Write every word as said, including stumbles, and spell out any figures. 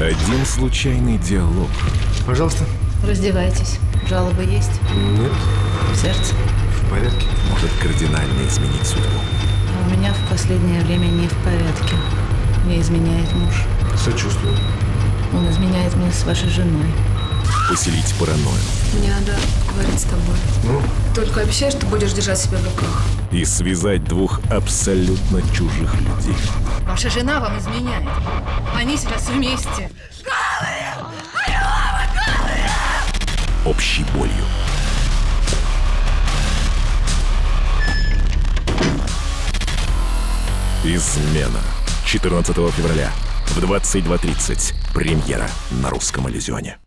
Один случайный диалог. Пожалуйста. Раздевайтесь. Жалобы есть? Нет. В сердце? В порядке. Может кардинально изменить судьбу. А у меня в последнее время не в порядке. Мне изменяет муж. Сочувствую. Он изменяет мне с вашей женой. Поселить паранойю. Мне надо говорить с тобой. Ну? Только обещай, что будешь держать себя в руках. И связать двух абсолютно чужих людей. Ваша жена вам изменяет. Они сейчас вместе. Общей болью. Измена. четырнадцатого февраля в двадцать два тридцать. Премьера на Русском иллюзионе.